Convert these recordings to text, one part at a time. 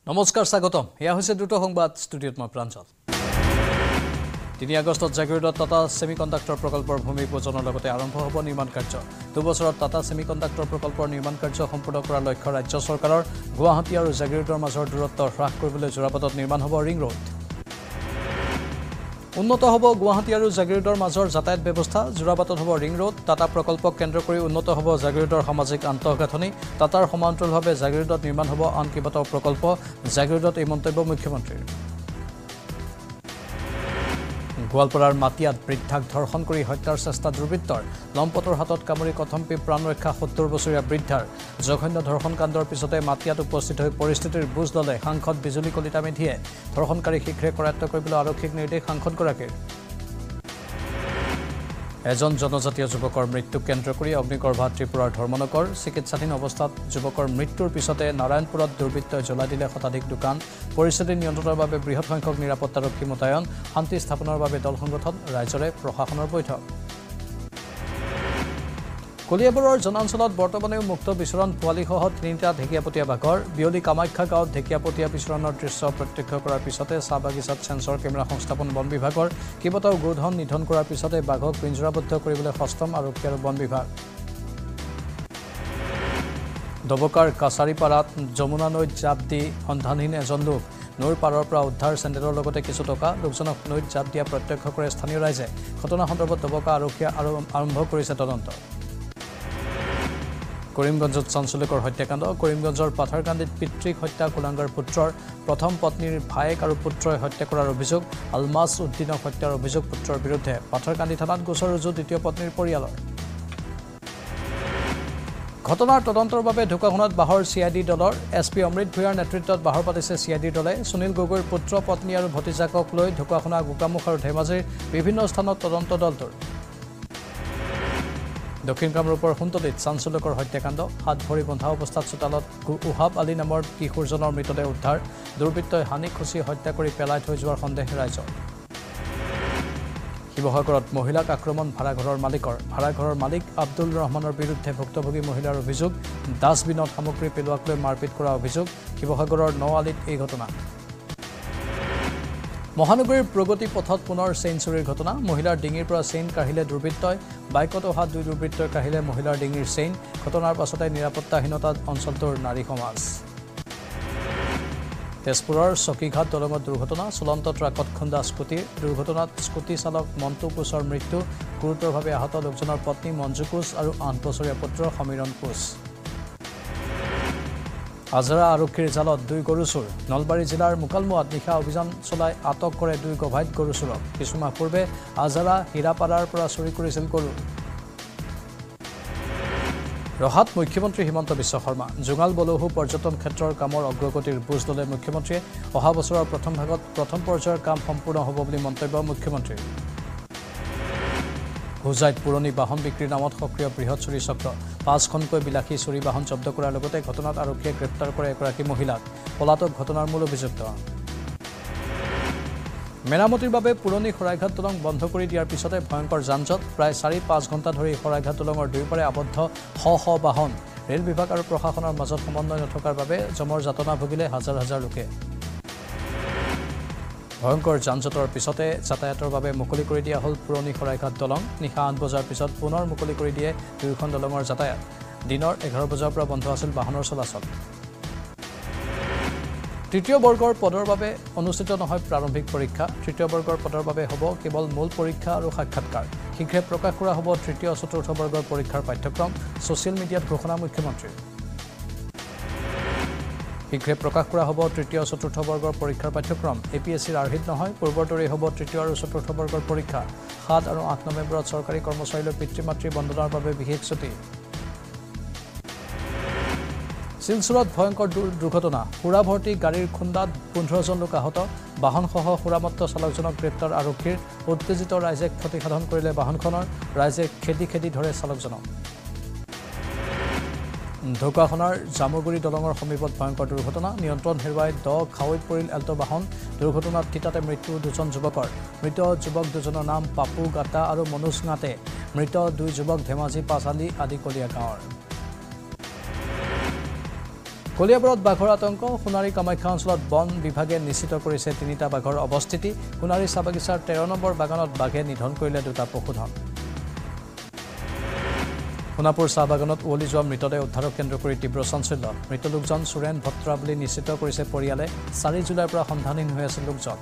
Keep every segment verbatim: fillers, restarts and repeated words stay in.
নমস্কাৰ স্বাগতম এয়া হৈছে দ্ৰুত সংবাদ ষ্টুডিঅ'ত মই প্ৰাঞ্জল তিনি আগষ্টত জাগিৰোডত টাটা সেমিকন্ডাক্টৰ প্ৰকল্পৰ ভূমি পূজনৰ লগতে আৰম্ভ হ'ব নিৰ্মাণ কাৰ্য দুবছৰত টাটা সেমিকন্ডাক্টৰ প্ৰকল্পৰ নিৰ্মাণ কাৰ্য সম্পূৰ্ণ কৰাৰ লক্ষ্য ৰাজ্য চৰকাৰৰ গুৱাহাটী আৰু জাগিৰোডৰ মাজৰ দূৰত্ব হ্ৰাস কৰিবলৈ যোৰাপাটত নিৰ্মাণ হ'ব ৰিং ৰোড উন্নত হ'ব গুৱাহাটী আৰু জাগিৰোডৰ মাজৰ যাতায়াত ব্যৱস্থা যোৰাপাটত হ'ব ৰিং ৰোড টাটা প্ৰকল্পক কেন্দ্ৰ কৰি উন্নত হ'ব জাগিৰোডৰ সামাজিক আন্তঃগাঁথনি টাটাৰ সমান্তৰালভাৱে জাগিৰোডত নিৰ্মাণ হ'ব আন কেইবাটাও প্ৰকল্প জাগিৰোডত এই মন্তব্য মুখ্যমন্ত্ৰীৰ গোৱালপাৰাৰ মাটিয়াত বৃদ্ধাক ধৰ্ষণ কৰি হত্যাৰ চেষ্টা দুৰ্বৃত্তৰ লম্পটৰ হাতত কামুৰি কথম্পি প্ৰাণ ৰক্ষা সত্তৰ বছৰীয়া বৃদ্ধাৰ জঘন্য ধৰ্ষণ কাণ্ডৰ পিছতে মাটিয়াত উপস্থিত হৈ পৰিস্থিতিৰ বুজ ল'লে সাংসদ বিজুলী কলিতা মেধিয়ে ধৰ্ষণকাৰী শীঘ্ৰে কৰায়ত্ব কৰিবলৈ আৰক্ষীক নিৰ্দেশ সাংসদগৰাকীৰ এজন জনজাতীয় যুৱকৰ মৃত্যুক কেন্দ্ৰ কৰি অগ্নিগৰ্ভা ত্ৰিপুৰাৰ ধৰ্মনগৰ চিকিৎসাধীন অৱস্থাত যুৱকৰ মৃত্যুৰ পিছতে নাৰায়ণপুৰত দুৰ্বৃত্তই জ্বলাই দিলে শতাধিক দোকান পৰিস্থিতি নিয়ন্ত্ৰণৰ বাবে বৃহৎ সংখ্যক নিৰাপত্তাৰক্ষী মোতায়ন শান্তি স্থাপনৰ বাবে দল সংগঠন ৰাজ্যৰে প্ৰশাসনৰ বৈঠক কলিয়াবৰৰ জনাঞ্চলত বৰ্তমানেও মুক্ত বিচৰণ পোৱালিসহ তিনিটা ঢেকীয়াপতীয়া বাঘৰ বিয়লি কামাখ্যা গাঁৱত ঢেকীয়াপতীয়া বিচৰণৰ দৃশ্য প্ৰত্যক্ষ কৰাৰ পিছতে চাহ বাগিচাত সেন্সৰ কেমেৰা সংস্থাপন বন বিভাগৰ কেইবাটাও গোধন নিধন কৰাৰ পিছতে বাঘক পিঞ্জৰাবদ্ধ কৰিবলৈ সষ্টম আৰক্ষী আৰু বন বিভাগ দবকাৰ কাছাৰীপাৰাত যমুনা নৈত জাপ দি সন্ধানহীন এজন লোক নৈৰ পাৰৰ পৰা উদ্ধাৰ চেণ্ডেলৰ লগতে কিছু টকা লোকজনক নৈত জাপ দিয়া প্ৰত্যক্ষ কৰে স্থানীয় ৰাইজে ঘটনা সন্দৰ্ভত দবকা আৰক্ষীয়ে আৰু আৰম্ভ কৰিছে তদন্ত কৰিমগঞ্জত চাঞ্চল্যকৰ হত্যাকাণ্ড কৰিমগঞ্জৰ পাথাৰকান্দিত পিতৃক হত্যা কুলাংগাৰ পুত্ৰৰ প্ৰথম পত্নীৰ ভায়েক আৰু পুত্ৰই হত্যা কৰাৰ অভিযোগ আলমাছ উদ্দিনক হত্যাৰ অভিযোগ পুত্ৰৰ বিৰুদ্ধে পাথাৰকান্দি থানাত গোচৰ ৰুজু দ্বিতীয় পত্নীৰ পৰিয়ালৰ ঘটনাৰ তদন্তৰ বাবে ঢকুৱাখানাত বাহৰ চি আই ডি দলৰ এছ পি অমৃত ভূঞাৰ নেতৃত্বত বাহৰ পাতিছে চি আই ডিৰ দলে সুনীল গগৈৰ পুত্ৰ পত্নী আৰু ভতিজাকক লৈ ঢকুৱাখানা গোকামুখ আৰু ধেমাজিৰ বিভিন্ন স্থানত তদন্ত দলটোৰ দক্ষিণ কামৰূপৰ সুন্তলিত চাঞ্চল্যকৰ হত্যাকাণ্ড হাত ভৰি বন্ধা অৱস্থাত চোতালত উহাব আলী নামৰ কিশোৰজনৰ মৃতদেহ উদ্ধাৰ দুৰ্বৃত্তই হানি খুচি হত্যা কৰি পেলাই থৈ যোৱাৰ সন্দেহ ৰাইজৰ শিৱসাগৰত মহিলাক আক্ৰমণ ভাড়াঘৰৰ মালিকৰ ভাড়াঘৰৰ মালিক আব্দুল ৰহমানৰ বিৰুদ্ধে ভুক্তভোগী মহিলাৰ অভিযোগ ডাষ্টবিনত সামগ্ৰী পেলোৱাক লৈ মাৰপিট কৰা অভিযোগ শিৱসাগৰৰ নআলিত এই ঘটনা মহানগৰীৰ প্ৰগতি পথত পুনৰ চেইন চুৰিৰ ঘটনা মহিলাৰ ডিঙিৰ পৰা চেইন কাঢ়িলে দুৰ্বৃত্তই বাইকত অহা দুই দুৰ্বৃত্তই কাঢ়িলে মহিলাৰ ডিঙিৰ চেইন ঘটনাৰ পাছতে নিৰাপত্তাহীনতাত অঞ্চলটোৰ নাৰী সমাজ তেজপুৰৰ চকীঘাট দলঙত দুৰ্ঘটনা চলন্ত ট্ৰাকত খুন্দা স্কুটিৰ দুৰ্ঘটনাত স্কুটি চালক মণ্টু কোচৰ মৃত্যু গুৰুতৰভাৱে আহত লোকজনৰ পত্নী মঞ্জু কোচ আৰু আঠ বছৰীয়া পুত্ৰ সমীৰণ কোচ আজৰা আৰক্ষীৰ জালত দুই গৰু চোৰ নলবাৰী জিলাৰ মুকালমুৱাত নিশা অভিযান চলাই আটক কৰে দুই গভাইত গৰু চোৰক কিছুমাহ পূৰ্বে আজৰা হীৰাপাৰাৰ পৰা চুৰি কৰিছিল গৰু ৰহাত মুখ্যমন্ত্ৰী হিমন্ত বিশ্ব শৰ্মা জোঙাল বলহু পৰ্যটন ক্ষেত্ৰৰ কামৰ অগ্ৰগতিৰ বুজ ল'লে মুখ্যমন্ত্ৰীয়ে অহা বছৰৰ প্ৰথম ভাগত প্ৰথম পৰ্যায়ৰ কাম সম্পূৰ্ণ হ'ব বুলি মন্তব্য মুখ্যমন্ত্ৰীৰ হোজাইত পুৰণি বাহন বিক্ৰীৰ নামত সক্ৰিয় বৃহৎ চুৰি চক্ৰ পাঁচখনকৈ বিলাসী চুৰি বাহন জব্দ কৰাৰ লগতে ঘটনাত আৰক্ষীয়ে গ্ৰেপ্তাৰ কৰে এগৰাকী মহিলাক পলাতক ঘটনাৰ মূল অভিযুক্ত মেৰামতিৰ বাবে পুৰণি শৰাইঘাট দলং বন্ধ কৰি দিয়াৰ পিছতে ভয়ংকৰ যানজঁট প্ৰায় চাৰি পাঁচ ঘণ্টা ধৰি শৰাইঘাট দলঙৰ দুয়োপাৰে আবদ্ধ শ শ বাহন ৰেল বিভাগ আৰু প্ৰশাসনৰ মাজত সমন্বয় নথকাৰ বাবে জমৰ যাতনা ভুগিলে হাজাৰ হাজাৰ লোকে ভয়ংকৰ যানজঁটৰ পিছতে যাতায়াতৰ বাবে মুকলি কৰি দিয়া হ'ল পুৰণি শৰাইঘাট দলং নিশা আঠ বজাৰ পিছত পুনৰ মুকলি কৰি দিয়ে দুয়োখন দলঙৰ যাতায়াত দিনৰ এঘাৰ বজাৰ পৰা বন্ধ আছিল বাহনৰ চলাচল তৃতীয় বৰ্গৰ পদৰ বাবে অনুষ্ঠিত নহয় প্ৰাৰম্ভিক পৰীক্ষা তৃতীয় বৰ্গৰ পদৰ বাবে হ'ব কেৱল মূল পৰীক্ষা আৰু সাক্ষাৎকাৰ শীঘ্ৰে প্ৰকাশ কৰা হ'ব তৃতীয় চতুৰ্থ বৰ্গৰ পৰীক্ষাৰ পাঠ্যক্ৰম ছ'চিয়েল মিডিয়াত ঘোষণা মুখ্যমন্ত্ৰীৰ শীঘ্ৰে প্ৰকাশ কৰা হ'ব তৃতীয় চতুৰ্থ বৰ্গৰ পৰীক্ষাৰ পাঠ্যক্ৰম এ পি এছ চিৰ আৰ্হিত নহয় পূৰ্বৰ দৰেই হ'ব তৃতীয় আৰু চতুৰ্থ বৰ্গৰ পৰীক্ষা সাত আৰু আঠ নৱেম্বৰত চৰকাৰী কৰ্মচাৰীলৈ পিতৃ মাতৃ বন্দনাৰ বাবে বিশেষ ছুটি শিলচৰত ভয়ংকৰ দুৰ্ঘটনা সুৰা ভৰ্তি গাড়ীৰ খুন্দাত পোন্ধৰজন লোক আহত বাহনসহ সুৰামত্ত চালকজনক গ্ৰেপ্তাৰ আৰক্ষীৰ উত্তেজিত ৰাইজে ক্ষতিসাধন কৰিলে বাহনখনৰ ৰাইজে খেদি খেদি ধৰে চালকজনক ঢকুৱাখানাৰ জামুগুৰি দলঙৰ সমীপত ভয়ংকৰ দুৰ্ঘটনা নিয়ন্ত্ৰণ হেৰুৱাই দ খাৱৈত পৰিল এল্ট বাহন দুৰ্ঘটনাত থিতাতে মৃত্যু দুজন যুৱকৰ মৃত যুৱক দুজনৰ নাম পাপু গাটা আৰু মনোজ গাটে মৃত দুই যুৱক ধেমাজি পাঁচালি আদিকলীয়া গাঁৱৰ কলিয়াবৰত বাঘৰ আতংক সোণাৰী কামাখ্যা অঞ্চলত বন বিভাগে নিশ্চিত কৰিছে তিনিটা বাঘৰ অৱস্থিতি সোণাৰী চাবাগিছাৰ তেৰ নম্বৰ বাগানত বাঘে নিধন কৰিলে দুটা পশুধন সোণাপুৰ চাহ বাগানত উৱলি যোৱা মৃতদেহ উদ্ধাৰক কেন্দ্ৰ কৰি তীব্ৰ চাঞ্চল্য মৃত লোকজন সুৰেন ভট্ৰা বুলি নিশ্চিত কৰিছে পৰিয়ালে চাৰি জুলাইৰ পৰা সন্ধানহীন হৈ আছে লোকজন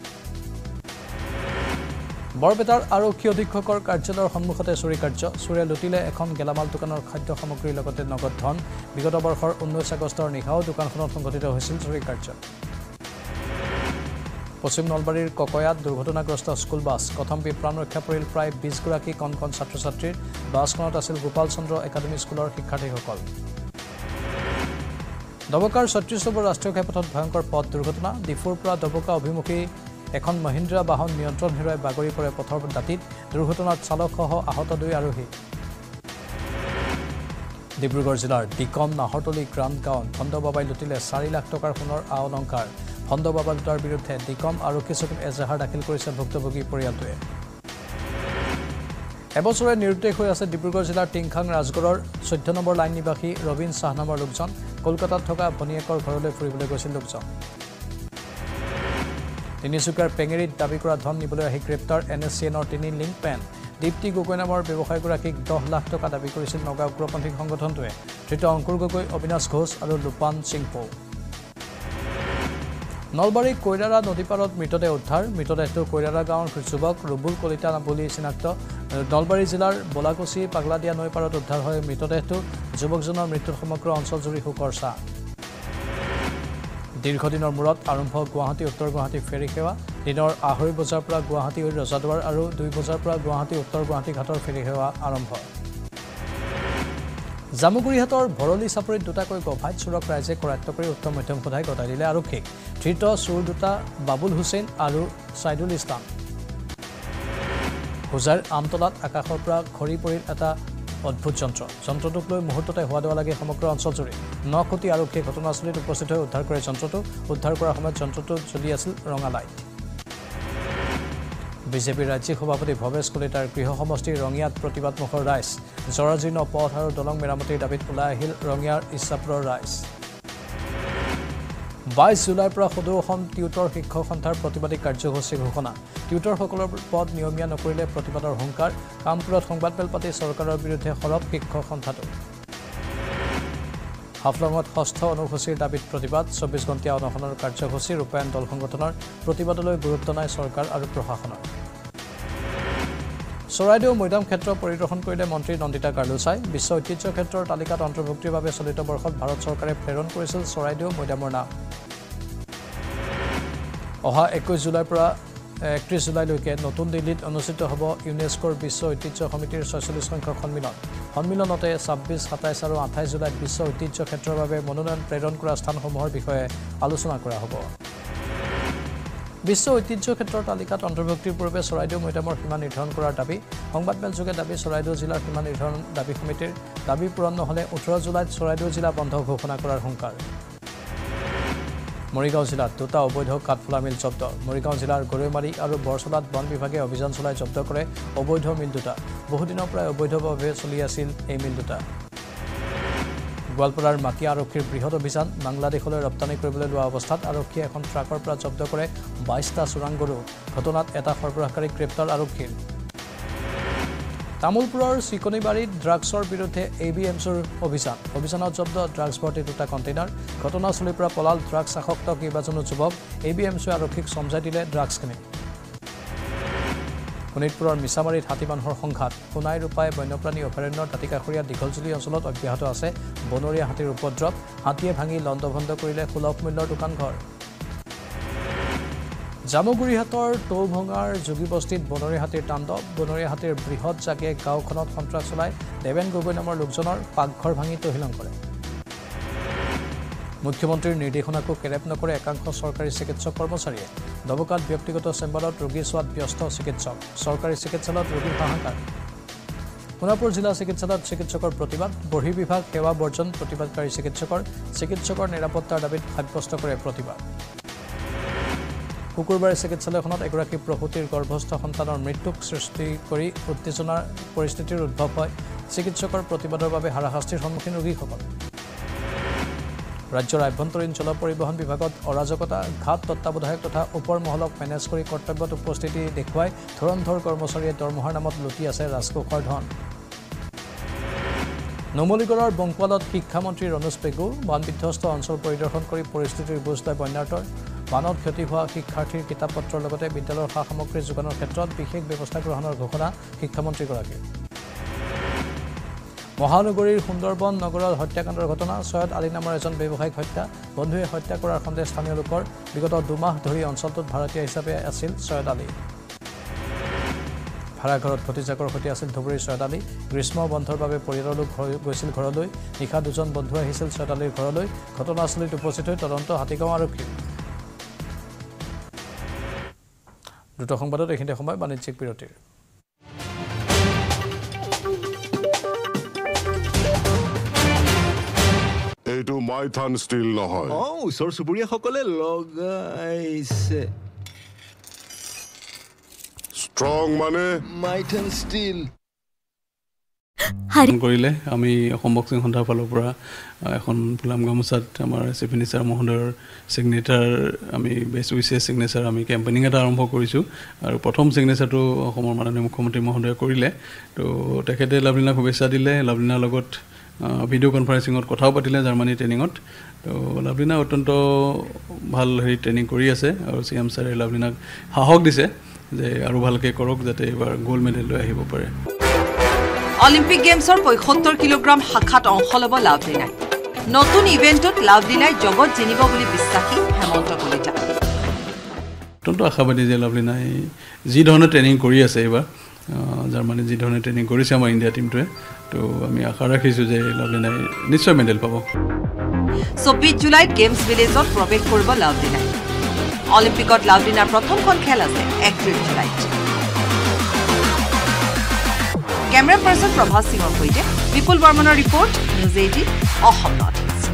বৰপেটাৰ আৰক্ষী অধীক্ষকৰ কাৰ্যালয়ৰ সন্মুখতে চুৰি কাৰ্য চুৰে লুটিলে এখন গেলামাল দোকানৰ খাদ্য সামগ্ৰীৰ লগতে নগদ ধন বিগত বৰ্ষৰ ঊনৈছ আগষ্টৰ নিশাও দোকানখনত সংঘটিত হৈছিল চুৰি কাৰ্য পশ্চিম নলবাৰীৰ ককয়াত দুৰ্ঘটনাগ্ৰস্ত স্কুল বাছ কথম্পি প্ৰাণ ৰক্ষা পৰিল প্ৰায় বিশ গৰাকী কণ কণ ছাত্ৰ ছাত্ৰীৰ বাছখনত আছিল গোপাল চন্দ্ৰ একাডেমী স্কুলৰ শিক্ষাৰ্থীসকল দবকাৰ ছত্ৰিশ নম্বৰ ৰাষ্ট্ৰীয় ঘাইপথত ভয়ংকৰ পথ দুৰ্ঘটনা ডিফুৰ পৰা দবকা অভিমুখী এখন মহিন্দ্ৰা বাহন নিয়ন্ত্ৰণ হেৰুৱাই বাগৰি পৰে পথৰ দাঁতিত দুৰ্ঘটনাত চালকসহ আহত দুই আৰোহী ডিব্ৰুগড় জিলাৰ ডিকম নাহৰতলী গ্ৰাণ্ড গাঁৱত ভণ্ডবাবাই লুটিলে চাৰি লাখ টকাৰ সোণৰ আ অলংকাৰ ভণ্ডবাবা লুটাৰ বিৰুদ্ধে ডিকম আৰক্ষী চকীত এজাহাৰ দাখিল কৰিছে ভুক্তভোগী পৰিয়ালটোৱে এবছৰে নিৰুদ্দেশ হৈ আছে ডিব্ৰুগড় জিলাৰ টিংখাং ৰাজগড়ৰ চৈধ্য নম্বৰ লাইন নিবাসী ৰবীন শাহ নামৰ লোকজন কলকাতাত থকা ভনীয়েকৰ ঘৰলৈ ফুৰিবলৈ গৈছিল লোকজন তিনিচুকীয়াৰ পেঙেৰিত দাবী কৰা ধন নিবলৈ আহি গ্ৰেপ্তাৰ এন এছ চি এনৰ তিনি লিংক পেন দীপ্তি গগৈ নামৰ ব্যৱসায়ীগৰাকীক দহ লাখ টকা দাবী কৰিছিল নগাঁও উগ্ৰপন্থী সংগঠনটোৱে ধৃত অংকুৰ গগৈ অবিনাশ ঘোষ আৰু লুপান সিংপৌ নলবাৰী কৈৰাৰা নদীপাৰত মৃতদেহ উদ্ধাৰ মৃতদেহটো কৈৰাৰা গাঁৱৰ যুৱক ৰুবুল কলিতা বুলি চিনাক্ত নলবাৰী জিলাৰ বলাকুচি পাগলাদিয়া নৈপাৰত উদ্ধাৰ হয় মৃতদেহটো যুৱকজনৰ মৃত্যুত সমগ্ৰ অঞ্চলজুৰি শোকৰ ছাঁ দীৰ্ঘদিনৰ মূৰত আৰম্ভ গুৱাহাটী উত্তৰ গুৱাহাটী ফেৰী সেৱা দিনৰ আঢ়ৈ বজাৰ পৰা গুৱাহাটী ৰজাদুৱাৰ আৰু দুই বজাৰ পৰা গুৱাহাটী উত্তৰ গুৱাহাটী ঘাটৰ ফেৰী সেৱা আৰম্ভ জামুগুৰিহাটৰ ভৰলী চাপৰিত দুটাকৈ গভাইত চোৰক ৰাইজে কৰায়ত্ব কৰি উত্তম মধ্যম সোধাই গতাই দিলে আৰক্ষীক ধৃত চোৰ দুটা বাবুল হুছেইন আৰু ছাইদুল ইছলাম হোজাৰ আমতলাত আকাশৰ পৰা খৰি পৰিল এটা অদ্ভুত যন্ত্ৰ যন্ত্ৰটোক লৈ মুহূৰ্ততে হোৱা দেৱা লাগে সমগ্ৰ অঞ্চলজুৰি ন কোটি আৰক্ষীয়ে ঘটনাস্থলীত উপস্থিত হৈ উদ্ধাৰ কৰে যন্ত্ৰটো উদ্ধাৰ কৰাৰ সময়ত যন্ত্ৰটো জ্বলি আছিল ৰঙা লাইট বিজেপিৰ ৰাজ্যিক সভাপতি ভৱেশ কলিতাৰ গৃহ সমষ্টিৰ ৰঙিয়াত প্ৰতিবাদমুখৰ ৰাইজ জৰাজীৰ্ণ পথ আৰু দলং মেৰামতিৰ দাবীত ওলাই আহিল ৰঙিয়াৰ ইচ্ছাপুৰৰ ৰাইজ বাইছ জুলাইৰ পৰা সদৌ অসম টিউটৰ শিক্ষক সন্থাৰ প্ৰতিবাদী কাৰ্যসূচী ঘোষণা টিউটৰসকলৰ পদ নিয়মীয়া নকৰিলে প্ৰতিবাদৰ হুংকাৰ কামপুৰত সংবাদমেল পাতি চৰকাৰৰ বিৰুদ্ধে সৰব শিক্ষক সন্থাটো হাফলঙত ষষ্ঠ অনুসূচীৰ দাবীত প্ৰতিবাদ চৌব্বিছ ঘণ্টীয়া অনশনৰ কাৰ্যসূচী ৰূপায়ণ দল সংগঠনৰ প্ৰতিবাদলৈ গুৰুত্ব নাই চৰকাৰ আৰু প্ৰশাসনৰ চৰাইদেউ মৈদাম ক্ষেত্ৰ পৰিদৰ্শন কৰিলে মন্ত্ৰী নন্দিতা গাৰ্লুচাই বিশ্ব ঐতিহ্য ক্ষেত্ৰৰ তালিকাত অন্তৰ্ভুক্তিৰ বাবে চলিত বৰ্ষত ভাৰত চৰকাৰে প্ৰেৰণ কৰিছিল চৰাইদেউ মৈদামৰ নাম অহা একৈছ জুলাইৰ পৰা একত্ৰিছ জুলাইলৈকে নতুন দিল্লীত অনুষ্ঠিত হ'ব ইউনেস্কোৰ বিশ্ব ঐতিহ্য সমিতিৰ ছয়চল্লিছ সংখ্যক সন্মিলন সন্মিলনতে ছাব্বিছ সাতাইছ আৰু আঠাইছ জুলাইত বিশ্ব ঐতিহ্য ক্ষেত্ৰৰ বাবে মনোনয়ন প্ৰেৰণ কৰা স্থানসমূহৰ বিষয়ে আলোচনা কৰা হ'ব বিশ্ব ঐতিহ্য ক্ষেত্ৰৰ তালিকাত অন্তৰ্ভুক্তিৰ পূৰ্বে চৰাইদেউ মৈদামৰ সীমা নিৰ্ধাৰণ কৰাৰ দাবী সংবাদমেলযোগে দাবী চৰাইদেউ জিলাৰ সীমা নিৰ্ধাৰণ দাবী সমিতিৰ দাবী পূৰণ নহ'লে ওঠৰ জুলাইত চৰাইদেউ জিলা বন্ধ ঘোষণা কৰাৰ হুংকাৰ মৰিগাঁও জিলাত দুটা অবৈধ কাঠফুলা মিল জব্দ মৰিগাঁও জিলাৰ গৰৈমাৰী আৰু বৰচলাত বন বিভাগে অভিযান চলাই জব্দ কৰে অবৈধ মিল দুটা বহুদিনৰ পৰাই অবৈধভাৱে চলি আছিল এই মিল দুটা গোৱালপাৰাৰ মাটি আৰক্ষীৰ বৃহৎ অভিযান বাংলাদেশলৈ ৰপ্তানি কৰিবলৈ লোৱা অৱস্থাত আৰক্ষীয়ে এখন ট্ৰাকৰ পৰা জব্দ কৰে বাইছটা চোৰাং গৰু ঘটনাত এটা সৰবৰাহকাৰীক গ্ৰেপ্তাৰ আৰক্ষীৰ তামুলপুৰৰ চিকনিবাৰীত ড্ৰাগছৰ বিৰুদ্ধে এ বি এমছৰ অভিযান অভিযানত জব্দ ড্ৰাগছ ভৰ্তি দুটা কণ্টেইনাৰ ঘটনাস্থলীৰ পৰা পলাল ড্ৰাগছ আসক্ত কেইবাজনো যুৱক এ বি এমছে আৰক্ষীক সমজাই দিলে ড্ৰাগছখিনি শোণিতপুৰৰ মিছামাৰীত হাতী মানুহৰ সংঘাত সোণাই ৰূপাই বন্যপ্ৰাণী অভয়াৰণ্যৰ দাঁতিকাষৰীয়া দীঘলজুলি অঞ্চলত অব্যাহত আছে বনৰীয়া হাতীৰ উপদ্ৰৱ হাতীয়ে ভাঙি লণ্ডভণ্ড কৰিলে সুলভ মূল্যৰ দোকানঘৰ জামুগুৰিহাটৰ টৌভঙাৰ যোগীবস্তিত বনৰীয়া হাতীৰ তাণ্ডৱ বনৰীয়া হাতীৰ বৃহৎ জাকে গাঁওখনত সন্ত্ৰাস চলাই দেৱেন গগৈ নামৰ লোকজনৰ পাকঘৰ ভাঙি তহিলং কৰে মুখ্যমন্ত্ৰীৰ নিৰ্দেশনাকো কেৰেপ নকৰে একাংশ চৰকাৰী চিকিৎসক কৰ্মচাৰীয়ে দবকাত ব্যক্তিগত চেম্বাৰত ৰোগী চোৱাত ব্যস্ত চিকিৎসক চৰকাৰী চিকিৎসালয়ত ৰোগীৰ হাহাকাৰ সোণাপুৰ জিলা চিকিৎসালয়ত চিকিৎসকৰ প্ৰতিবাদ বৰ্হি বিভাগ সেৱা বৰ্জন প্ৰতিবাদকাৰী চিকিৎসকৰ চিকিৎসকৰ নিৰাপত্তাৰ দাবীত সাব্যস্ত কৰে প্ৰতিবাদ শুকুৰবাৰে চিকিৎসালয়খনত এগৰাকী প্ৰসূতিৰ গৰ্ভস্থ সন্তানৰ মৃত্যুক সৃষ্টি কৰি উত্তেজনাৰ পৰিস্থিতিৰ উদ্ভৱ হয় চিকিৎসকৰ প্ৰতিবাদৰ বাবে হাৰাশাস্তিৰ সন্মুখীন ৰোগীসকল ৰাজ্যৰ আভ্যন্তৰীণ জল পৰিবহণ বিভাগত অৰাজকতা ঘাট তত্ত্বাৱধায়ক তথা ওপৰ মহলক মেনেজ কৰি কৰ্তব্যত উপস্থিতি দেখুৱাই ধৰণধৰ কৰ্মচাৰীয়ে দৰমহাৰ নামত লুটি আছে ৰাজকোষৰ ধন নমলিগড়ৰ বংকুৱালত শিক্ষামন্ত্ৰী ৰনোজ পেগু বান বিধ্বস্ত অঞ্চল পৰিদৰ্শন কৰি পৰিস্থিতিৰ বুজ লয় বন্যাৰ্তৰ বানত ক্ষতি হোৱা শিক্ষাৰ্থীৰ কিতাপ পত্ৰৰ লগতে বিদ্যালয়ৰ সা সামগ্ৰী যোগানৰ ক্ষেত্ৰত বিশেষ ব্যৱস্থা গ্ৰহণৰ ঘোষণা শিক্ষামন্ত্ৰীগৰাকীৰ মহানগৰীৰ সুন্দৰবন নগৰৰ হত্যাকাণ্ডৰ ঘটনা সৈয়দ আলী নামৰ এজন ব্যৱসায়িক হত্যা বন্ধুৱে হত্যা কৰাৰ সন্দেহ স্থানীয় লোকৰ বিগত দুমাহ ধৰি অঞ্চলটোত ভাৰতীয় হিচাপে আছিল সৈয়দ আলী ভাড়াঘৰত ভতিজাকৰ সৈতে আছিল ধুবুৰীৰ সৈয়দ আলী গ্ৰীষ্ম বন্ধৰ বাবে পৰিয়ালৰ লোক গৈছিল ঘৰলৈ নিশা দুজন বন্ধু আহিছিল সৈয়দ আলীৰ ঘৰলৈ ঘটনাস্থলীত উপস্থিত হৈ তদন্ত হাতীগাঁও আৰক্ষী দুটা সংবাদত এইখিনি সময় বাণিজ্যিক বিৰতিৰ এইটো মাইথান ষ্টিল নহয় অ ওচৰ চুবুৰীয়াসকলে লগাইছে ষ্ট্ৰং মানে মাইথান ষ্টিল কৰিলে আমি অসম বক্সিং সন্থাৰ ফালৰ পৰা এখন ফুলাম গামোচাত আমাৰ চিফ মিনিষ্টাৰ মহোদয়ৰ চিগনেচাৰ আমি বেষ্ট উইচেছ চিগনেচাৰ আমি কেম্পেইনিং এটা আৰম্ভ কৰিছোঁ আৰু প্ৰথম চিগনেচাৰটো অসমৰ মাননীয় মুখ্যমন্ত্ৰী মহোদয়ে কৰিলে তো তেখেতে লাভলীনাক শুভেচ্ছা দিলে লাভলীনাৰ লগত ভিডিঅ' কনফাৰেন্সিঙত কথাও পাতিলে জাৰ্মানী ট্ৰেইনিঙত তো লাভলীনা অত্যন্ত ভাল হেৰি ট্ৰেইনিং কৰি আছে আৰু চি এম ছাৰে লাভলীনাক সাহস দিছে যে আৰু ভালকৈ কৰক যাতে এইবাৰ গ'ল্ড মেডেল লৈ আহিব পাৰে অলিম্পিক গেমছৰ পঁয়সত্তৰ কিলোগ্ৰাম শাখাত অংশ ল'ব লাভলীনাই নতুন ইভেণ্টত লাভলীনাই জগত জিনিব বুলি বিশ্বাসী হেমন্ত কলিতা অত্যন্ত আশাবাদী যে লাভলীনাই যি ধৰণে ট্ৰেইনিং কৰি আছে এইবাৰ জাৰ্মানী যি ধৰণে ট্ৰেইনিং কৰিছে আমাৰ ইণ্ডিয়া টীমটোৱে তো আমি আশা ৰাখিছোঁ যে লাভলীনাই নিশ্চয় মেডেল পাব চৌব্বিছ জুলাইত গেমছ ভিলেজত প্ৰৱেশ কৰিব লাভলীনাই অলিম্পিকত লাভলীনাৰ প্ৰথমখন খেল আছে একত্ৰিছ জুলাইত কেমেৰা পাৰ্চন প্ৰভাস সিঙৰ সৈতে বিপুল বৰ্মনৰ report news eighteen Assam north east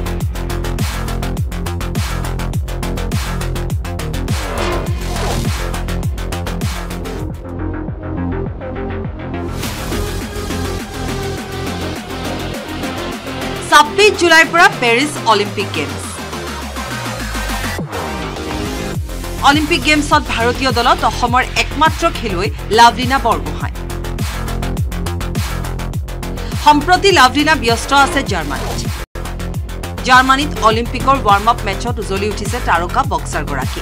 ছাব্বিছ জুলাইৰ পৰা পেৰিছ অলিম্পিক গেমছ অলিম্পিক গেমছত ভাৰতীয় দলত অসমৰ একমাত্ৰ খেলুৱৈ লাভলীনা বৰগোহাঁই সম্প্ৰতি লাভলীনা ব্যস্ত আছে জাৰ্মানীত জাৰ্মানীত অলিম্পিকৰ ৱাৰ্ম আপ মেচত উজলি উঠিছে তাৰকা বক্সাৰগৰাকী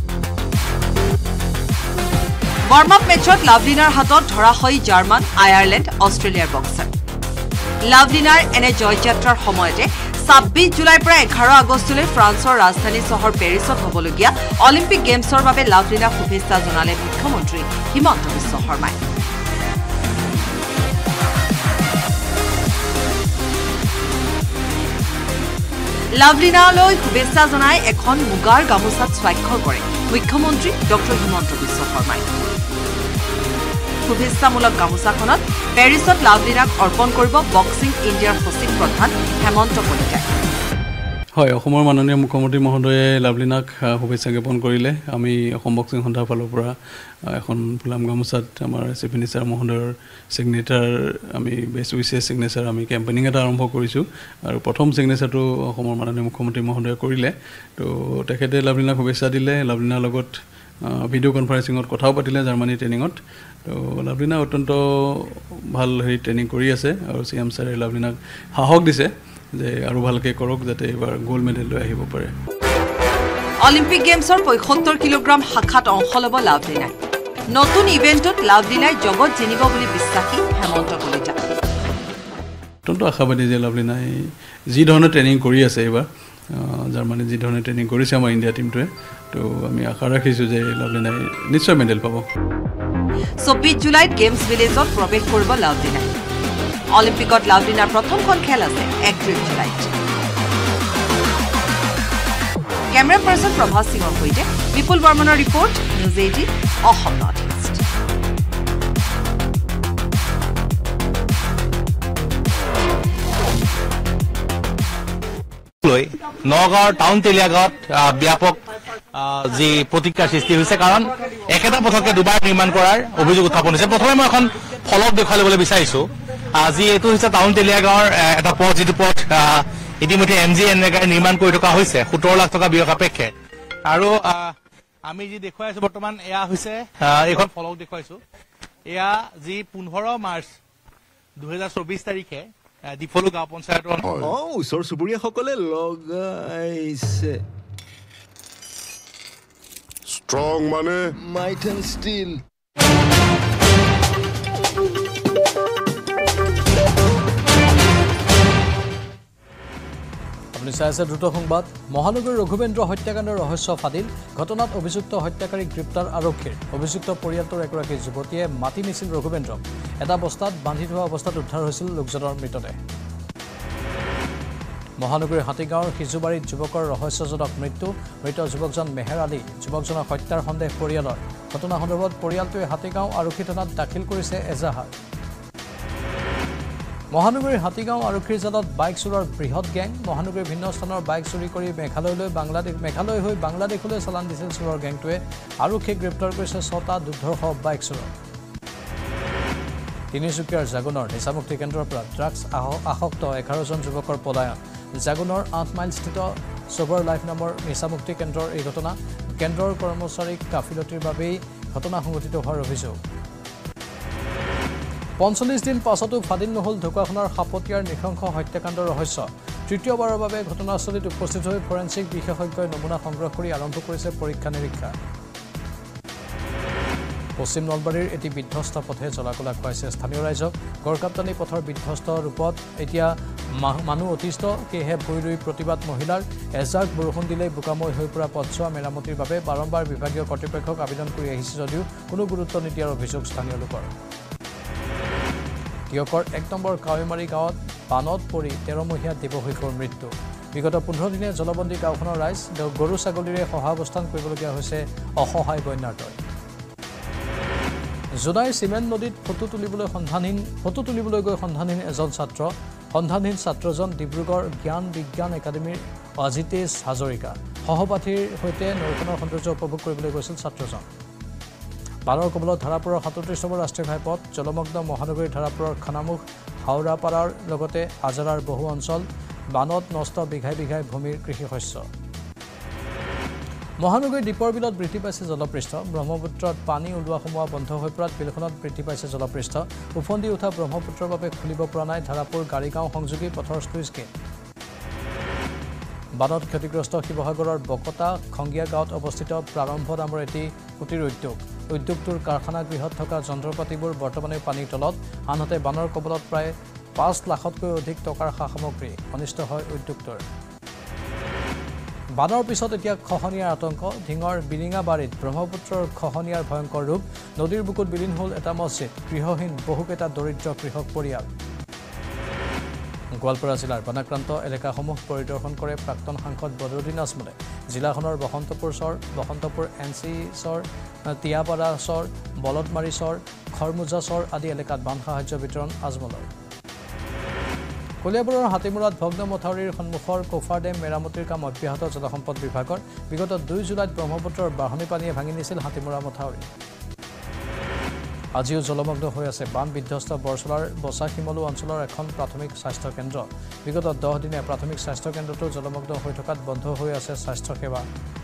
ৱাৰ্ম আপ মেচত লাভলীনাৰ হাতত ধৰা হয় জাৰ্মান আয়াৰলেণ্ড অষ্ট্ৰেলিয়াৰ বক্সাৰ লাভলীনাৰ এনে জয়যাত্ৰাৰ সময়তে ছাব্বিছ জুলাইৰ পৰা এঘাৰ আগষ্টলৈ ফ্ৰান্সৰ ৰাজধানী চহৰ পেৰিছত হ'বলগীয়া অলিম্পিক গেমছৰ বাবে লাভলীনাক শুভেচ্ছা জনালে মুখ্যমন্ত্ৰী হিমন্ত বিশ্ব শৰ্মাই লাভলীনালৈ শুভেচ্ছা জনাই এখন মুগাৰ গামোচাত স্বাক্ষৰ কৰে মুখ্যমন্ত্ৰী ডক্টৰ হিমন্ত বিশ্ব শৰ্মাই শুভেচ্ছামূলক গামোচাখনত পেৰিছত লাভলীনাক অৰ্পণ কৰিব বক্সিং ইণ্ডিয়াৰ সচিব প্ৰধান হেমন্ত কলিতাই হয় অসমৰ মাননীয় মুখ্যমন্ত্ৰী মহোদয়ে লাভলীনাক শুভেচ্ছা জ্ঞাপন কৰিলে আমি অসম বক্সিং সন্থাৰ ফালৰ পৰা এখন ফুলাম গামোচাত আমাৰ চিফ মিনিষ্টাৰ মহোদয়ৰ চিগনেচাৰ আমি বেষ্ট উইচেছ চিগনেচাৰ আমি কেম্পেইনিং এটা আৰম্ভ কৰিছোঁ আৰু প্ৰথম চিগনেচাৰটো অসমৰ মাননীয় মুখ্যমন্ত্ৰী মহোদয়ে কৰিলে তো তেখেতে লাভলীনাক শুভেচ্ছা দিলে লাভলীনাৰ লগত ভিডিঅ' কনফাৰেন্সিঙত কথাও পাতিলে জাৰ্মানী ট্ৰেইনিঙত তো লাভলীনা অত্যন্ত ভাল হেৰি ট্ৰেইনিং কৰি আছে আৰু চি এম ছাৰে লাভলীনাক সাহস দিছে যে আৰু ভালকৈ কৰক যাতে এইবাৰ গ'ল্ড মেডেল লৈ আহিব পাৰে অলিম্পিক গেমছৰ পঁয়সত্তৰ কিলোগ্ৰাম শাখাত অংশ ল'ব লাভলীনাই নতুন ইভেণ্টত লাভলীনাই জগত জিনিব বুলি বিশ্বাসী হেমন্ত কলিতা অত্যন্ত আশাবাদী যে লাভলীনাই যি ধৰণে ট্ৰেইনিং কৰি আছে এইবাৰ জাৰ্মানী যি ধৰণে ট্ৰেইনিং কৰিছে আমাৰ ইণ্ডিয়া টীমটোৱে তো আমি আশা ৰাখিছোঁ যে লাভলীনাই নিশ্চয় মেডেল পাব চৌব্বিছ জুলাইত গেমছ ভিলেজত প্ৰৱেশ কৰিব লাভলীনাই অলিম্পিকত লাভলীনাৰ প্ৰথমখন খেল আছে একত্ৰিছ জুলাইত কেমেৰা পাৰ্চন প্ৰভাস সিঙৰ সৈতে বিপুল বৰ্মনৰ report news eighteen Assam north east নগাঁৱৰ টাউন তেলিয়াগাঁৱত ব্যাপক যি প্ৰতিক্ৰিয়াৰ সৃষ্টি হৈছে কাৰণ একেটা পথকে দুবাৰ নিৰ্মাণ কৰাৰ অভিযোগ উত্থাপন হৈছে প্ৰথমে মই এখন ফলক দেখুৱাই ল'বলৈ বিচাৰিছোঁ আজি এইটো হৈছে টাউন তেলিয়াগাঁৱৰ এটা পথ যিটো পথ ইতিমধ্যে এম জি এনৰেগাৰ নিৰ্মাণ কৰি থকা হৈছে সোতৰ লাখ টকা ব্যয় সাপেক্ষে আৰু আমি যি দেখুৱাই আছো বৰ্তমান এয়া হৈছে এইখন ফলক দেখুৱাইছো এয়া যি পোন্ধৰ মাৰ্চ দুহেজাৰ চৌবিশ তাৰিখে ডিফলু গাঁও পঞ্চায়তৰ অ ওচৰ চুবুৰীয়াসকলে লগাইছে ষ্ট্ৰং মানে মাইথান ষ্টীল আপুনি চাই আছে দ্ৰুত সংবাদ মহানগৰীৰ ৰঘুবেন্দ্ৰ হত্যাকাণ্ডৰ ৰহস্য ফাদিল ঘটনাত অভিযুক্ত হত্যাকাৰীক গ্ৰেপ্তাৰ আৰক্ষীৰ অভিযুক্ত পৰিয়ালটোৰ এগৰাকী যুৱতীয়ে মাতি নিছিল ৰঘুবেন্দ্ৰক এটা বস্তাত বান্ধি থোৱা অৱস্থাত উদ্ধাৰ হৈছিল লোকজনৰ মৃতদেহ মহানগৰীৰ হাতীগাঁৱৰ সিজুবাৰীত যুৱকৰ ৰহস্যজনক মৃত্যু মৃত যুৱকজন মেহেৰ আলী যুৱকজনৰ হত্যাৰ সন্দেহ পৰিয়ালৰ ঘটনা সন্দৰ্ভত পৰিয়ালটোৱে হাতীগাঁও আৰক্ষী থানাত দাখিল কৰিছে এজাহাৰ মহানগৰীৰ হাতীগাঁও আৰক্ষীৰ জালত বাইক চোৰৰ বৃহৎ গেং মহানগৰীৰ ভিন্ন স্থানৰ বাইক চুৰি কৰি মেঘালয়লৈ বাংলাদেশ মেঘালয় হৈ বাংলাদেশলৈ চালান দিছিল চোৰৰ গেংটোৱে আৰক্ষীয়ে গ্ৰেপ্তাৰ কৰিছে ছটা দুৰ্ধৰ্ষ বাইক চোৰক তিনিচুকীয়াৰ জাগুনৰ নিচামুক্তি কেন্দ্ৰৰ পৰা ড্ৰাগছ আসক্ত এঘাৰজন যুৱকৰ পলায়ন জাগুনৰ আঠ মাইলস্থিত ছ'ভাৰ লাইফ নামৰ নিচামুক্তি কেন্দ্ৰৰ এই ঘটনা কেন্দ্ৰৰ কৰ্মচাৰীক গাফিলতিৰ বাবেই ঘটনা সংঘটিত হোৱাৰ অভিযোগ পঞ্চল্লিছ দিন পাছতো ফাদিল নহল ঢকুৱাখনৰ সাপতীয়াৰ নৃশংস হত্যাকাণ্ডৰ ৰহস্য তৃতীয়বাৰৰ বাবে ঘটনাস্থলীত উপস্থিত হৈ ফৰেন্সিক বিশেষজ্ঞই নমুনা সংগ্ৰহ কৰি আৰম্ভ কৰিছে পৰীক্ষা নিৰীক্ষা পশ্চিম নলবাৰীৰ এটি বিধ্বস্ত পথে চলাকলা খুৱাইছে স্থানীয় ৰাইজক গড়কাপ্তানি পথৰ বিধ্বস্ত ৰূপত এতিয়া মানুহ অতিষ্ঠ সেয়েহে ভুই ৰুই প্ৰতিবাদ মহিলাৰ এজাক বৰষুণ দিলেই বোকাময় হৈ পৰা পথছোৱা মেৰামতিৰ বাবে বাৰম্বাৰ বিভাগীয় কৰ্তৃপক্ষক আবেদন কৰি আহিছে যদিও কোনো গুৰুত্ব নিদিয়াৰ অভিযোগ স্থানীয় লোকৰ টিয়কৰ এক নম্বৰ কাৱৈমাৰী গাঁৱত বানত পৰি তেৰমহীয়া দেৱশিশুৰ মৃত্যু বিগত পোন্ধৰ দিনে জলবন্দী গাঁওখনৰ ৰাইজ গৰু ছাগলীৰে সহাৱস্থান কৰিবলগীয়া হৈছে অসহায় বন্যাৰ্তই জোনাইৰ চিমেণ্ট নদীত ফটো তুলিবলৈ সন্ধানহীন ফটো তুলিবলৈ গৈ সন্ধানহীন এজন ছাত্ৰ সন্ধানহীন ছাত্ৰজন ডিব্ৰুগড় জ্ঞান বিজ্ঞান একাডেমীৰ অজিতেশ হাজৰিকা সহপাঠীৰ সৈতে নৈখনৰ সৌন্দৰ্য উপভোগ কৰিবলৈ গৈছিল ছাত্ৰজন বানৰ কবলত ধাৰাপুৰৰ সাতত্ৰিছ নম্বৰ ৰাষ্ট্ৰীয় ঘাইপথ জলমগ্ন মহানগৰীৰ ধাৰাপুৰৰ খানামুখ হাওৰাপাৰাৰ লগতে আজাৰাৰ বহু অঞ্চল বানত নষ্ট বিঘাই বিঘাই ভূমিৰ কৃষি শস্য মহানগৰীৰ দীপৰ বিলত বৃদ্ধি পাইছে জলপৃষ্ঠ ব্ৰহ্মপুত্ৰত পানী ওলোৱা সোমোৱা বন্ধ হৈ পৰাত বিলখনত বৃদ্ধি পাইছে জলপৃষ্ঠ উফন্দি উঠা ব্ৰহ্মপুত্ৰৰ বাবে খুলিব পৰা নাই ধাৰাপুৰ গাড়ীগাঁও সংযোগী পথৰ স্লুইচ গেট বানত ক্ষতিগ্ৰস্ত শিৱসাগৰৰ বকতা খংগীয়া গাঁৱত অৱস্থিত প্ৰাৰম্ভ নামৰ এটি কুটিৰ উদ্যোগ উদ্যোগটোৰ কাৰখানা গৃহত থকা যন্ত্ৰপাতিবোৰ বৰ্তমানে পানীৰ তলত আনহাতে বানৰ কবলত প্ৰায় পাঁচ লাখতকৈ অধিক টকাৰ সা সামগ্ৰী অনিষ্ট হয় উদ্যোগটোৰ বানৰ পিছত এতিয়া খহনীয়াৰ আতংক ঢিঙৰ বিলিঙাবাৰীত ব্ৰহ্মপুত্ৰৰ খহনীয়াৰ ভয়ংকৰ ৰূপ নদীৰ বুকুত বিলীন হ'ল এটা মছজিদ গৃহহীন বহুকেইটা দৰিদ্ৰ কৃষক পৰিয়াল গোৱালপাৰা জিলাৰ বানাক্ৰান্ত এলেকাসমূহ পৰিদৰ্শন কৰে প্ৰাক্তন সাংসদ বদৰুদ্দিন আজমলে জিলাখনৰ বসন্তপুৰ চৰ বসন্তপুৰ এন চি চৰ তিয়াপাৰা চৰ বলদমাৰী চৰ খৰমুজা চৰ আদি এলেকাত বান সাহায্য বিতৰণ আজমলৰ কলিয়াবৰৰ হাতীমূৰাত ভগ্ন মথাউৰিৰ সন্মুখৰ কোফাৰ ডেম মেৰামতিৰ কাম অব্যাহত জলসম্পদ বিভাগৰ বিগত দুই জুলাইত ব্ৰহ্মপুত্ৰৰ বাঢ়নী পানীয়ে ভাঙি নিছিল হাতীমূৰা মথাউৰি আজিও জলমগ্ন হৈ আছে বান বিধ্বস্ত বৰচলাৰ বচা শিমলু অঞ্চলৰ এখন প্ৰাথমিক স্বাস্থ্য কেন্দ্ৰ বিগত দহ দিনে প্ৰাথমিক স্বাস্থ্য কেন্দ্ৰটো জলমগ্ন হৈ থকাত বন্ধ হৈ আছে স্বাস্থ্য সেৱা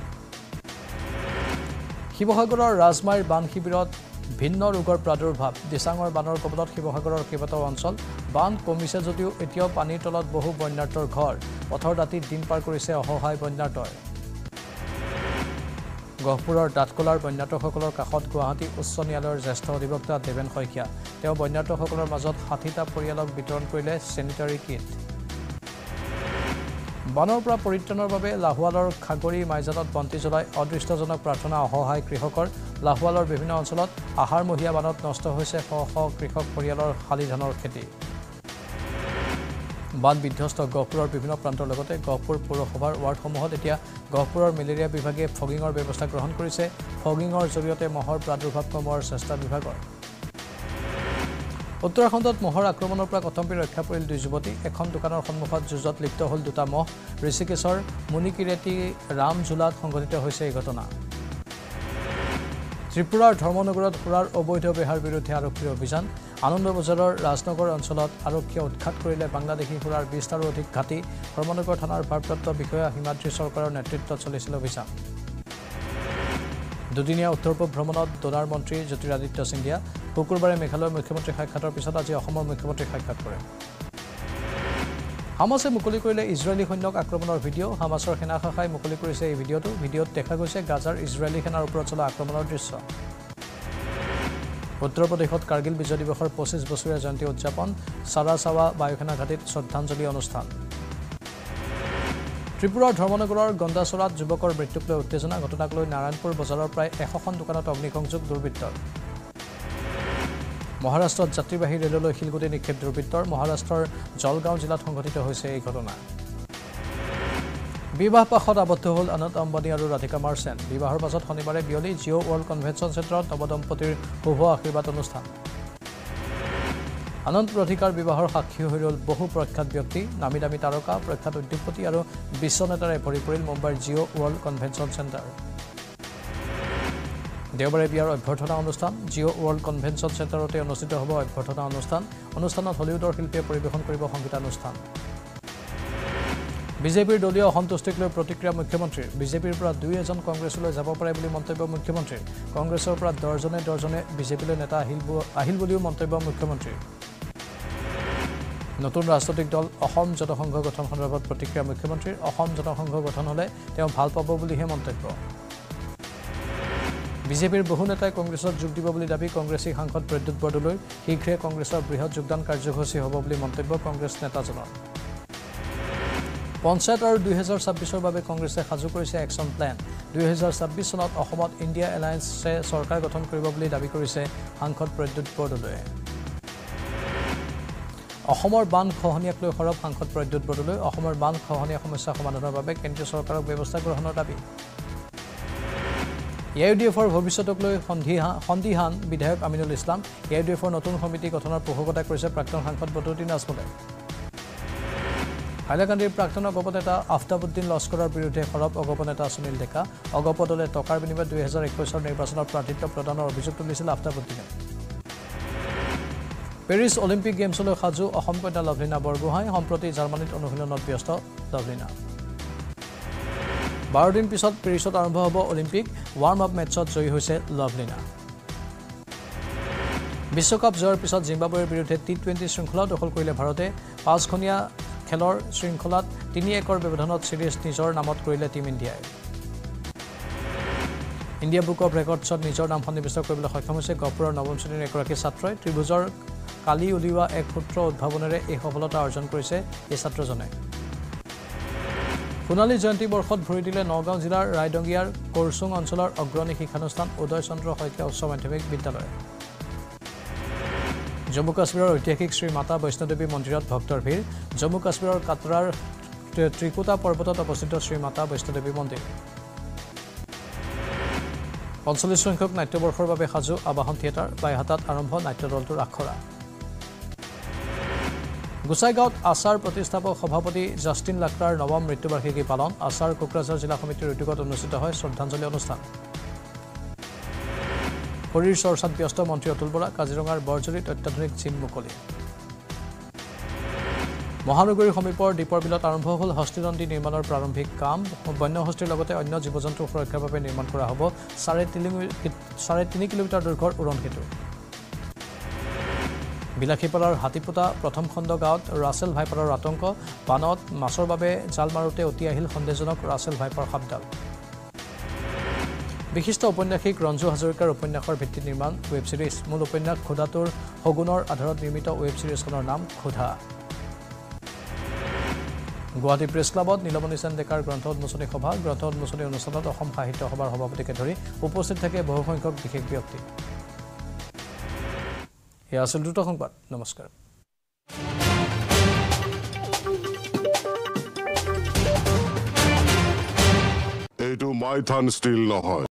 শিৱসাগৰৰ ৰাজমাইৰ বান শিবিৰত ভিন্ন ৰোগৰ প্ৰাদুৰ্ভাৱ দিচাঙৰ বানৰ কবলত শিৱসাগৰৰ কেইবাটাও অঞ্চল বান কমিছে যদিও এতিয়াও পানীৰ তলত বহু বন্যাৰ্তৰ ঘৰ পথৰ দাঁতিত দিন পাৰ কৰিছে অসহায় বন্যাৰ্তই গহপুৰৰ দাঁতকলাৰ বন্যাৰ্তসকলৰ কাষত গুৱাহাটী উচ্চ ন্যায়ালয়ৰ জ্যেষ্ঠ অধিবক্তা দেৱেন শইকীয়া তেওঁ বন্যাৰ্তসকলৰ মাজত ষাঠিটা পৰিয়ালক বিতৰণ কৰিলে চেনিটাৰী কিট বানৰ পৰা পৰিত্ৰাণৰ বাবে লাহোৱালৰ খাগৰি মাইজানত বন্তি জ্বলাই অদৃষ্টজনক প্ৰাৰ্থনা অসহায় কৃষকৰ লাহোৱালৰ বিভিন্ন অঞ্চলত আহাৰমহীয়া বানত নষ্ট হৈছে শ শ কৃষক পৰিয়ালৰ শালি ধানৰ খেতি বান বিধ্বস্ত গহপুৰৰ বিভিন্ন প্ৰান্তৰ লগতে গহপুৰ পৌৰসভাৰ ৱাৰ্ডসমূহত এতিয়া গহপুৰৰ মেলেৰিয়া বিভাগে ফগিঙৰ ব্যৱস্থা গ্ৰহণ কৰিছে ফগিঙৰ জৰিয়তে মহৰ প্ৰাদুৰ্ভাৱ কমোৱাৰ চেষ্টা বিভাগৰ উত্তৰাখণ্ডত মহৰ আক্ৰমণৰ পৰা কটম্বী ৰক্ষা পৰিল দুই যুৱতী এখন দোকানৰ সন্মুখত যুঁজত লিপ্ত হ'ল দুটা মহ ঋষিকেশৰ মুনিকিৰেতি ৰামঝোলাত সংঘটিত হৈছে এই ঘটনা ত্ৰিপুৰাৰ ধৰ্মনগৰত সুৰাৰ অবৈধ বেহাৰ বিৰুদ্ধে আৰক্ষীৰ অভিযান আনন্দবজাৰৰ ৰাজনগৰ অঞ্চলত আৰক্ষীয়ে উৎখাত কৰিলে বাংলাদেশী সুৰাৰ বিশটাৰো অধিক ঘাটি ধৰ্মনগৰ থানাৰ ভাৰপ্ৰাপ্ত বিষয়া হিমাদ্ৰী চৰকাৰৰ নেতৃত্বত চলিছিল অভিযান দুদিনীয়া উত্তৰ পূব ভ্ৰমণত ডোনাৰ মন্ত্ৰী জ্যোতিৰাদিত্য সিন্ধিয়া শুকুৰবাৰে মেঘালয়ৰ মুখ্যমন্ত্ৰী সাক্ষাতৰ পিছত আজি অসমৰ মুখ্যমন্ত্ৰী সাক্ষাৎ কৰে হামাছে মুকলি কৰিলে ইজৰাইলী সৈন্যক আক্ৰমণৰ ভিডিঅ' হামাছৰ সেনা শাখাই মুকলি কৰিছে এই ভিডিঅ'টো ভিডিঅ'ত দেখা গৈছে গাজাৰ ইজৰাইলী সেনাৰ ওপৰত চলা আক্ৰমণৰ দৃশ্য উত্তৰ প্ৰদেশত কাৰ্গিল বিজয় দিৱসৰ পঁচিছ বছৰীয়া জয়ন্তী উদযাপন সাৰাচাৱা বায়ুসেনা ঘাটিত শ্ৰদ্ধাঞ্জলি অনুষ্ঠান ত্ৰিপুৰাৰ ধৰ্মনগৰৰ গন্দাচৰাত যুৱকৰ মৃত্যুক লৈ উত্তেজনা ঘটনাক লৈ নাৰায়ণপুৰ বজাৰৰ প্ৰায় এশখন দোকানত অগ্নিসংযোগ দুৰ্বৃত্তৰ মহাৰাষ্ট্ৰত যাত্ৰীবাহী ৰেললৈ শিলগুটি নিক্ষেপ দুৰ্বৃত্তৰ মহাৰাষ্ট্ৰৰ জলগাঁও জিলাত সংঘটিত হৈছে এই ঘটনা বিবাহ পাশত আবদ্ধ হ'ল অনন্ত আম্বানী আৰু ৰাধিকা মাৰ্চেণ্ট বিবাহৰ পাছত শনিবাৰে বিয়লি জিঅ' ৱৰ্ল্ড কনভেনশ্যন চেণ্টাৰত নৱদম্পতিৰ শুভ আশীৰ্বাদ অনুষ্ঠান অনন্ত ৰাধিকাৰ বিবাহৰ সাক্ষী হৈ ৰ'ল বহু প্ৰখ্যাত ব্যক্তি নামী দামী তাৰকা প্ৰখ্যাত উদ্যোগপতি আৰু বিশ্ব নেতাৰে ভৰি পৰিল মুম্বাইৰ জিঅ' ৱৰ্ল্ড কনভেনশ্যন চেণ্টাৰ দেওবাৰে বিয়াৰ অভ্যৰ্থনা অনুষ্ঠান জিঅ' ৱৰ্ল্ড কনভেনশ্যন চেণ্টাৰতে অনুষ্ঠিত হ'ব অভ্যৰ্থনা অনুষ্ঠান অনুষ্ঠানত হলিউডৰ শিল্পীয়ে পৰিৱেশন কৰিব সংগীতানুষ্ঠান বিজেপিৰ দলীয় অসন্তুষ্টিক লৈ প্ৰতিক্ৰিয়া মুখ্যমন্ত্ৰীৰ বিজেপিৰ পৰা দুই এজন কংগ্ৰেছলৈ যাব পাৰে বুলি মন্তব্য মুখ্যমন্ত্ৰীৰ কংগ্ৰেছৰ পৰা দৰ্জনে দৰ্জনে বিজেপিলৈ নেতা আহিল আহিল বুলিও মন্তব্য মুখ্যমন্ত্ৰীৰ নতুন ৰাজনৈতিক দল অসম জনসংঘ গঠন সন্দৰ্ভত প্ৰতিক্ৰিয়া মুখ্যমন্ত্ৰীৰ অসম জনসংঘ গঠন হ'লে তেওঁ ভাল পাব বুলিহে মন্তব্য বিজেপিৰ বহু নেতাই কংগ্ৰেছত যোগ দিব বুলি দাবী কংগ্ৰেছী সাংসদ প্ৰদ্যুৎ বৰদলৈ শীঘ্ৰে কংগ্ৰেছৰ বৃহৎ যোগদান কাৰ্যসূচী হ'ব বুলি মন্তব্য কংগ্ৰেছ নেতাজনৰ পঞ্চায়ত আৰু দুই হাজাৰ ছাব্বিছৰ বাবে কংগ্ৰেছে সাজু কৰিছে একশ্যন প্লেন দুই হাজাৰ ছাব্বিছ চনত অসমত ইণ্ডিয়া এলায়েন্সে চৰকাৰ গঠন কৰিব বুলি দাবী কৰিছে সাংসদ প্ৰদ্যুৎ বৰদলৈয়ে অসমৰ বান খহনীয়াক লৈ সৰব সাংসদ প্ৰদ্যুৎ বৰদলৈ অসমৰ বান খহনীয়া সমস্যা সমাধানৰ বাবে কেন্দ্ৰীয় চৰকাৰক ব্যৱস্থা গ্ৰহণৰ দাবী এ ইউ ডি এফৰ ভৱিষ্যতক লৈ সন্দিহান বিধায়ক Aminul Islam A U D এফৰ নতুন সমিতি গঠনৰ পোষকতা কৰিছে প্ৰাক্তন সাংসদ বদৰুদ্দিন আজমলে হাইলাকান্দিৰ প্ৰাক্তন অগপ নেতা আফতাবুদ্দিন লস্কৰৰ বিৰুদ্ধে সৰব অগপ নেতা সুনীল ডেকা অগপ দলে টকাৰ বিনিময়ত দুই হাজাৰ একৈছৰ নিৰ্বাচনত প্ৰাৰ্থিত্ব প্ৰদানৰ অভিযোগ তুলিছিল আফতাবুদ্দিনে পেৰিছ অলিম্পিক গেমছলৈ সাজু অসম কন্যা লভলীনা বৰগোহাঁই সম্প্ৰতি জাৰ্মানীত অনুশীলনত ব্যস্ত লভলীনা বাৰ দিন পিছত পেৰিছত আৰম্ভ হ'ব অলিম্পিক ৱাৰ্ম আপ মেটছত জয়ী হৈছে লভলীনা বিশ্বকাপ জয়ৰ পিছত জিম্বাবৱেৰ বিৰুদ্ধে টি টুৱেণ্টি শৃংখলা দখল কৰিলে ভাৰতে পাঁচখনীয়া খেলৰ শৃংখলাত তিনি একৰ ব্যৱধানত ছিৰিজ নিজৰ নামত কৰিলে টীম ইণ্ডিয়াই ইণ্ডিয়া বুক অৱ ৰেকৰ্ডছত নিজৰ নাম সন্নিৱিষ্ট কৰিবলৈ সক্ষম হৈছে গহপুৰৰ নৱম শ্ৰেণীৰ এগৰাকী ছাত্ৰই ত্ৰিভুজৰ কালি উলিওৱা এক সূত্ৰ উদ্ভাৱনেৰে এই সফলতা অৰ্জন কৰিছে এই ছাত্ৰজনে সোণালী জয়ন্তী বৰ্ষত ভৰি দিলে নগাঁও জিলাৰ ৰায়ডংগিয়াৰ কৰচুং অঞ্চলৰ অগ্ৰণী শিক্ষানুষ্ঠান উদয় চন্দ্ৰ শইকীয়া উচ্চ মাধ্যমিক বিদ্যালয় জম্মু কাশ্মীৰৰ ঐতিহাসিক শ্ৰী মাতা বৈষ্ণোদেৱী মন্দিৰত ভক্তৰ ভিৰ জম্মু কাশ্মীৰৰ কাটৰাৰ ত্ৰিকুটা পৰ্বতত অৱস্থিত শ্ৰী মাতা বৈষ্ণোদেৱী মন্দিৰ পঞ্চল্লিছ সংখ্যক নাট্যবৰ্ষৰ বাবে সাজু আবাহন থিয়েটাৰ বাইহাটাত আৰম্ভ নাট্য দলটোৰ আখৰা গোসাইগাঁৱত আছাৰ প্ৰতিষ্ঠাপক সভাপতি জাষ্টিন লাক্ৰাৰ নৱম মৃত্যুবাৰ্ষিকী পালন আছাৰ কোকৰাঝাৰ জিলা সমিতিৰ উদ্যোগত অনুষ্ঠিত হয় শ্ৰদ্ধাঞ্জলি অনুষ্ঠান শৰীৰ চৰ্চাত ব্যস্ত মন্ত্ৰী অতুল বৰা কাজিৰঙাৰ বৰজৰীত অত্যাধুনিক জিম মুকলি মহানগৰীৰ সমীপৰ দীপৰ বিলত আৰম্ভ হ'ল হস্তিনন্দী নিৰ্মাণৰ প্ৰাৰম্ভিক কাম বন্যহস্তীৰ লগতে অন্য জীৱ জন্তুৰ সুৰক্ষাৰ বাবে নিৰ্মাণ কৰা হ'ব চাৰে তিনি চাৰে তিনি কিলোমিটাৰ দৈৰ্ঘ্যৰ উৰণ সেতু বিলাসীপাৰাৰ হাতীপোতা প্ৰথম খণ্ড গাঁৱত ৰাছেল ভাইপাৰৰ আতংক বানত মাছৰ বাবে জাল মাৰোতে অতি আহিল সন্দেহজনক ৰাছেল ভাইপাৰ সাপডাল বিশিষ্ট ঔপন্যাসিক ৰঞ্জু হাজৰিকাৰ উপন্যাসৰ ভিত্তিত নিৰ্মাণ ৱেব ছিৰিজ মূল উপন্যাস ক্ষুধাটোৰ সগুণৰ আধাৰত নিৰ্মিত ৱেব ছিৰিজখনৰ নাম ক্ষুধা গুৱাহাটী প্ৰেছ ক্লাবত নীলমণি সেন ডেকাৰ গ্ৰন্থ উন্মোচনী সভা গ্ৰন্থ উন্মোচনী অনুষ্ঠানত অসম সাহিত্য সভাৰ সভাপতিকে ধৰি উপস্থিত থাকে বহুসংখ্যক বিশেষ ব্যক্তি এয়া আছিল দ্ৰুত সংবাদ নমস্কাৰ এইটো মাইথান ষ্টিল নহয়